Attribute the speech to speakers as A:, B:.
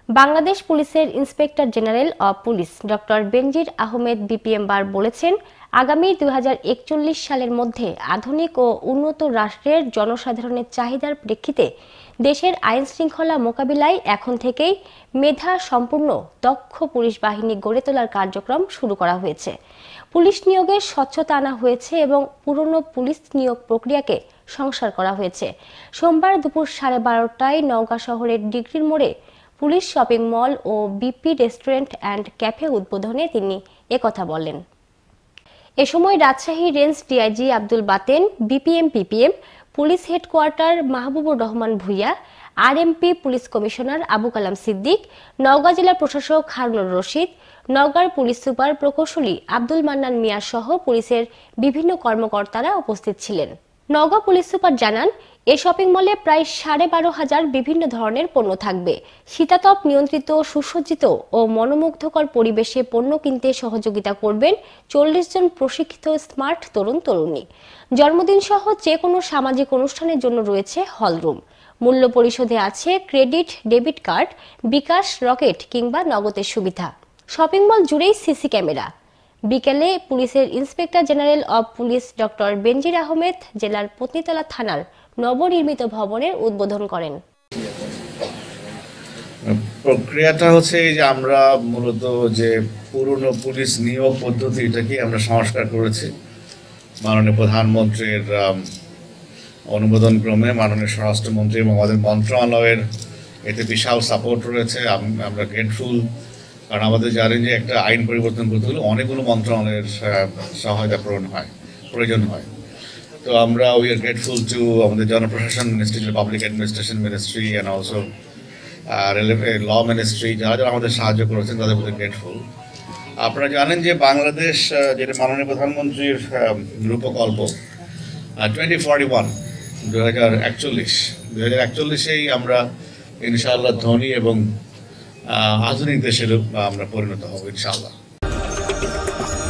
A: বাংলাদেশ পুলিশের inspector general of police doctor Benazir Ahmed BPM বার বলেছেন, আগামী 2041 সালের মধ্যে আধুনিক ও উন্নত রাষ্ট্রের জনসাধারণের চাহিদার প্রেক্ষিতে দেশের আইন শৃঙ্খলা মোকাবিলায় এখন থেকেই মেধা সম্পূর্ণ দক্ষ পুলিশ বাহিনী গড়ে তোলার কার্যক্রম শুরু করা হয়েছে। পুলিশ নিয়োগে স্বচ্ছতা আনা হয়েছে এবং পুরনো পুলিশ নিয়োগ প্রক্রিয়াকে সংস্কার করা হয়েছে। সোমবার দুপুর 12:30টায় নওগাঁ শহরের ডিগ্রির মোড়ে পুলিশ শপিং মল ও বিপি রেস্টুরেন্ট অ্যান্ড ক্যাফে উদ্বোধনে তিনি একথা বলেন। এ সময় Rajshahi range DIG Abdul Baten, BPM PPM, police headquarter Mahbubur Rahman Bhuiyan, RMP police commissioner Abu Kalam Siddique, Naogaon জেলা প্রশাসক হারুনুর রশিদ, নওগাঁর পুলিশ সুপার প্রকৌশলী আব্দুল মান্নান মিয়া সহ পুলিশের বিভিন্ন কর্মকর্তারা উপস্থিত ছিলেন। নওগাঁ পুলিশ সুপার জানান, এ শপিং মলে প্রায় 12,500 বিভিন্ন ধরনের পণ্য থাকবে। শীতাতপ নিয়ন্ত্রিত, সুসজ্জিত ও মনোমুগ্ধকর পরিবেশে পণ্য কিনতে সহযোগিতা করবেন 40 জন প্রশিক্ষিত স্মার্ট তরুণ তরুণী। জন্মদিন সহ যে কোনো সামাজিক অনুষ্ঠানের জন্য রয়েছে হলরুম। মূল্য পরিশোধে আছে credit, debit card, bKash, Rocket কিংবা নগদের সুবিধা। শপিং মল জুড়েই সিসি ক্যামেরা। বিকেলে পুলিশের inspector general of police doctor Benazir Ahmed জেলার পত্নীতলা থানার নবনির্মিত ভবনের উদ্বোধন করেন।
B: প্রক্রিয়াটা হচ্ছে যে আমরা মূলত যে পুরনো পুলিশ নিয়োগ পদ্ধতি এটাকে আমরা সংস্কার করেছি। মাননীয় প্রধানমন্ত্রীর অনুমোদন ক্রমে মাননীয় স্বরাষ্ট্রমন্ত্রী এবং আমাদের মন্ত্রণালয়ের এতে বিশাল সাপোর্ট রয়েছে। আমরা গ্রেটফুল, কারণ আমাদের জানেন যে একটা আইন পরিবর্তন করতে হলে অনেকগুলো মন্ত্রণালয়ের সহায়তা প্রয়োজন হয়। তো আমরা উই আর গ্রেটফুল টু আমাদের জনপ্রশাসন ministry, public administration ministry and also law ministry, যারা আমাদের সাহায্য করেছেন তাদের প্রতি গ্রেটফুল। আপনারা জানেন যে বাংলাদেশ যেটা মাননীয় প্রধানমন্ত্রীর রূপকল্প 2041 আমরা ইনশাআল্লাহ ধনী এবং আধুনিক দেশের আমরা পরিণত হব ইনশাআল্লাহ।